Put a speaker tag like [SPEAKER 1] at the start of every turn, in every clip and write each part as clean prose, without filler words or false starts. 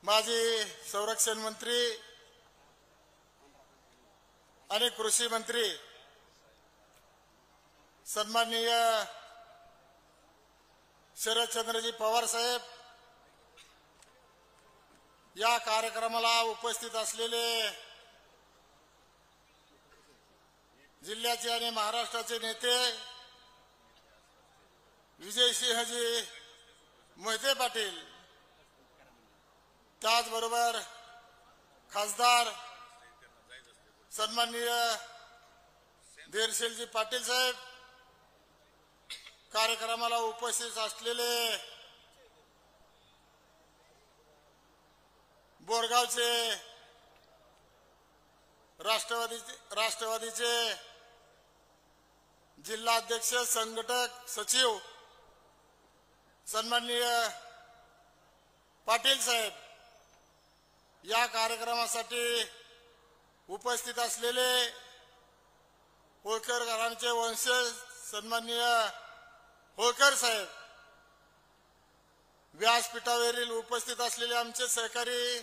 [SPEAKER 1] माजी संरक्षण मंत्री आणि कृषी मंत्री सन्माननीय शरदचंद्रजी पवार साहेब, या कार्यक्रमाला उपस्थित असलेले जिल्ह्याचे आणि महाराष्ट्राचे नेते विजयसिंहजी मोहिते पाटील, त्याचबरोबर खासदार सन्माननीय धीरशीलजी पाटील साहेब, कार्यक्रमाला उपस्थित असलेले बोरगावचे राष्ट्रवादीचे जिल्हा अध्यक्ष संघटक सचिव सन्माननीय पाटील साहेब, या कार्यक्रमासाठी उपस्थित असलेले होळकर घराण्याचे वंशज सन्माननीय होळकर साहेब, व्यासपीठावरील उपस्थित असलेले आमचे सहकारी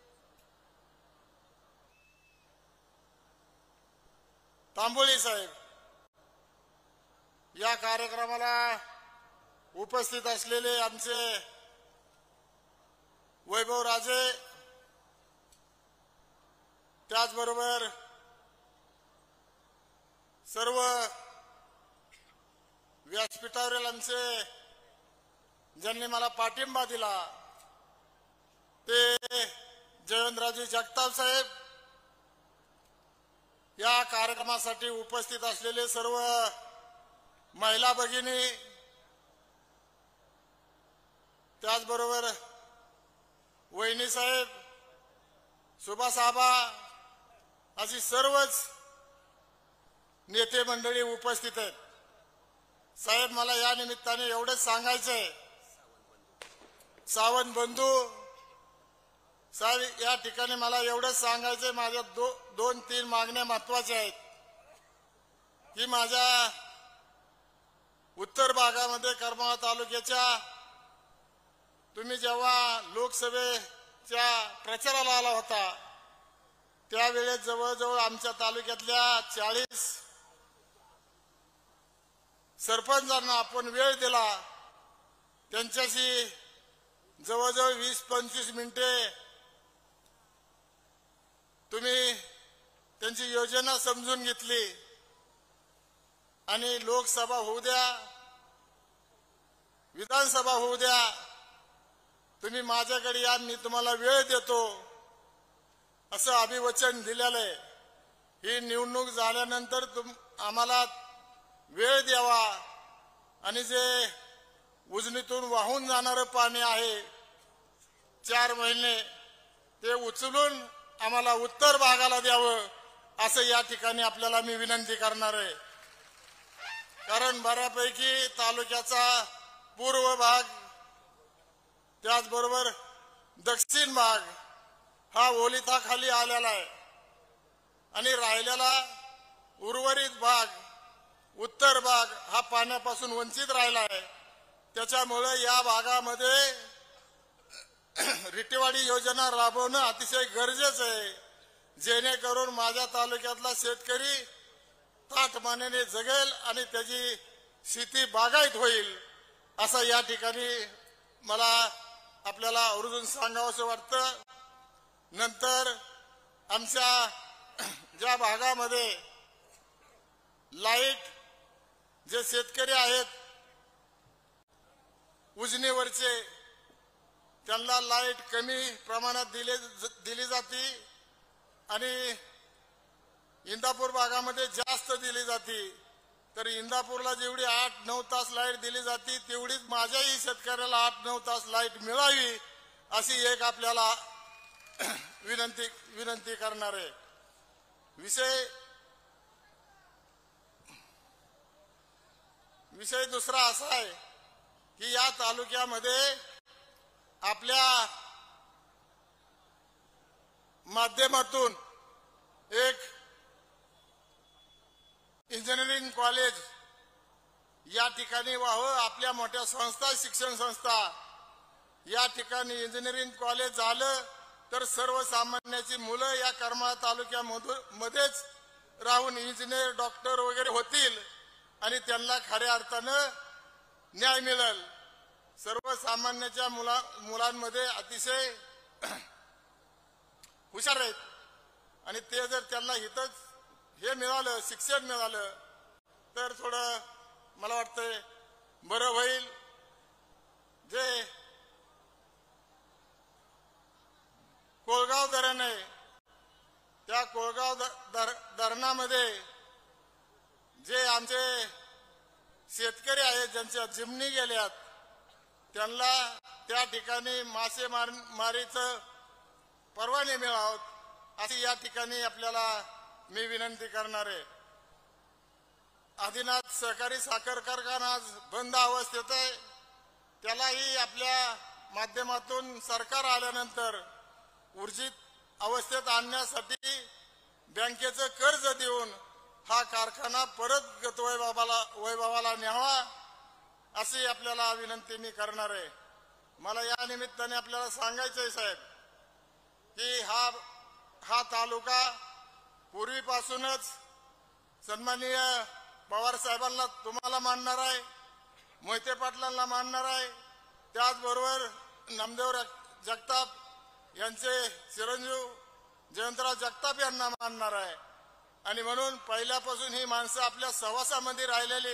[SPEAKER 1] तांबोळी साहेब, या कार्यक्रमाला उपस्थित असलेले आमचे वैभव राजे, त्याचबरोबर सर्व व्यासपीठावरील आमचे ज्यांनी मला पाठिंबा दिला ते जयवंतरावजी जगताप साहेब, या कार्यक्रमासाठी उपस्थित असलेले सर्व महिला भगिनी, त्याचबरोबर वहिनी साहेब, सुभाष आबा, अशी सर्वच नेते मंडळी उपस्थित आहेत। साहेब, मला या निमित्ताने एवढंच सांगायचंय, सावंत बंधू साहेब, या ठिकाणी मला एवढंच सांगायचंय, माझ्या दोन तीन मागण्या महत्वाच्या आहेत की माझ्या उत्तर भागामध्ये करमाळा तालुक्याच्या तुम्ही जेव्हा लोकसभेच्या प्रचाराला आला होता त्यावेळेस जवळजवळ आमच्या तालुक्यातल्या 40 सरपंचांना आपण वेळ दिला, त्यांच्याशी जवळजवळ 20-25 मिनिटे तुम्ही त्यांची योजना समजून घेतली आणि लोकसभा होऊ द्या, विधानसभा होऊ द्या, तुम्ही माझ्याकडे या, मी तुम्हाला वेळ देतो असं अभिवचन दिलेलं आहे। ही निवडणूक झाल्यानंतर आम्हाला वेळ द्यावा आणि जे उजनीतून वाहून जाणारं पाणी आहे 4 महिने ते उचलून आम्हाला उत्तर भागाला द्यावं असं या ठिकाणी आपल्याला मी विनंती करणार आहे। कारण बऱ्यापैकी तालुक्याचा पूर्व भाग त्याचबरोबर दक्षिण भाग हा ओलिताखाली आलेला आहे आणि राहिलेला उर्वरित भाग उत्तर भाग हा पाण्यापासून वंचित राहिला आहे। त्याच्यामुळे या भागामध्ये रिटेवाडी योजना राबवणं अतिशय गरजेचं आहे, जेणेकरून माझ्या तालुक्यातला शेतकरी ताठमानेने जगेल आणि त्याची शेती बागायत होईल असं या ठिकाणी मला आपल्याला आवर्जून सांगावंसं वाटतं। नंतर आमच्या ज्या भागामध्ये लाईट जे शेतकरी आहेत उजनीवरचे त्यांना लाईट कमी प्रमाणात दिली जाते आणि इंदापूर भागामध्ये जास्त दिली जाते, तर इंदापूरला जेवढी 8-9 तास लाईट दिली जाते तेवढीच माझ्याही शेतकऱ्याला 8-9 तास लाईट मिळावी अशी एक आपल्याला विनंती करणार आहे। विषय दुसरा असा आहे की या तालुक्यामध्ये आपल्या माध्यमातून एक इंजिनिअरिंग कॉलेज या ठिकाणी व्हावं, आपल्या मोठ्या संस्था शिक्षण संस्था या ठिकाणी इंजिनिअरिंग कॉलेज झालं तर सर्वसामान्याची मुलं या करमाळा तालुक्यामध्येच राहून इंजिनियर डॉक्टर वगैरे होतील आणि त्यांना खऱ्या अर्थानं न्याय मिळेल. सर्वसामान्याच्या मुलांमध्ये अतिशय हुशार आहेत आणि ते जर त्यांना हितच हे मिळालं, शिक्षण मिळालं तर थोडं मला वाटतंय बरं होईल. जे कोळगाव धरण आहे त्या कोळगाव धरणामध्ये जे आमचे शेतकरी आहेत ज्यांच्या जिमनी गेल्यात त्यांना त्या ठिकाणी मासेमारीचं परवाने मिळावं अशी या ठिकाणी आपल्याला मी विनंती करणार आहे. आदिनाथ सहकारी साखर कारखाना आज बंद अवस्थेत आहे. त्यालाही आपल्या माध्यमातून सरकार आल्यानंतर ऊर्जित अवस्थेत आणण्यासाठी बँकेचं कर्ज देऊन हा कारखाना परत वैभवाला न्यावा अशी आपल्याला विनंती मी करणार आहे. मला या निमित्ताने आपल्याला सांगायचं आहे साहेब की हा तालुका पूर्वीपासूनच सन्माननीय पवार साहेबांना तुम्हाला मानणार आहे, मोहिते पाटलांना मानणार आहे, त्याचबरोबर नामदेव जगताप यांचे चिरंजीव जयंतराव जगताप यांना मानणार आहे. आणि म्हणून पहिल्यापासून ही माणसं आपल्या सहवासामध्ये राहिलेली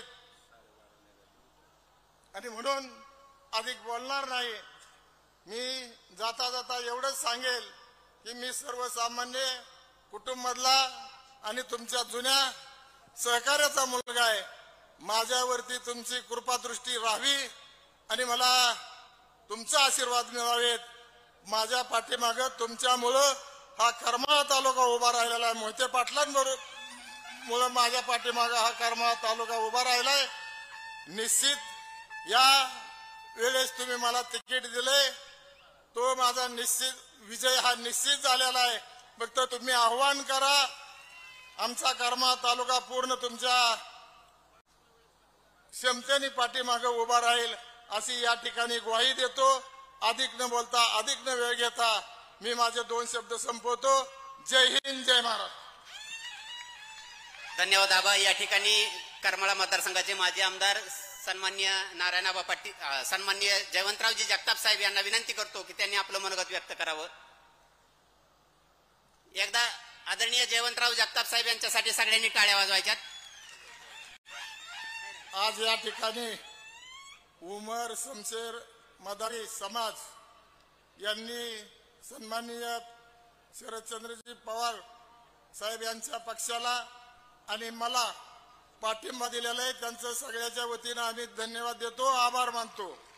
[SPEAKER 1] आणि म्हणून अधिक बोलणार नाही. मी जाता जाता एवढंच सांगेल की मी सर्वसामान्य कुटुंबातला आणि तुमच्या जुन्या सहकार्याचा मुलगा आहे. माझ्यावरती तुमची कृपादृष्टी राहावी आणि मला तुमचा आशीर्वाद मिळावेत. माझ्या पाठीमागं तुमच्यामुळं हा करमाळा तालुका उभा राहिलेला आहे. मोहिते पाटलांमुळे माझ्या पाठीमागं हा करमाळा तालुका उभा राहिलाय. निश्चित या वेळेस तुम्ही मला तिकीट दिले तो माझा निश्चित विजय हा निश्चित झालेला आहे. फक्त तुम्ही आव्हान करा. आमचा करमाळा तालुका पूर्ण तुमच्या क्षमतेने पाठीमागे उभा राहील अशी या ठिकाणी ग्वाही देतो. अधिक न बोलता अधिक न वेळ घेता मी माझे 2 शब्द संपवतो. जय हिंद, जय महाराष्ट्र.
[SPEAKER 2] धन्यवाद आबा. या ठिकाणी करमाळा मतदारसंघाचे माजी आमदार सन्माननीय नारायणआबा पाटील, सन्माननीय जयवंतरावजी जगताप साहेब यांना विनंती करतो की त्यांनी आपलं मनोगत व्यक्त करावं. एकदा आदरणीय जयवंतराव जगताप साहेब यांच्यासाठी सगळ्यांनी टाळ्या वाजवायच्यात.
[SPEAKER 1] आज या ठिकाणी उमर शमशेर मदारी समाज यांनी सन्माननीय शरदचंद्रजी पवार साहेब यांच्या पक्षाला आणि मला पाठिंबा दिलेला आहे. त्यांचं सगळ्याच्या वतीनं आम्ही धन्यवाद देतो, आभार मानतो.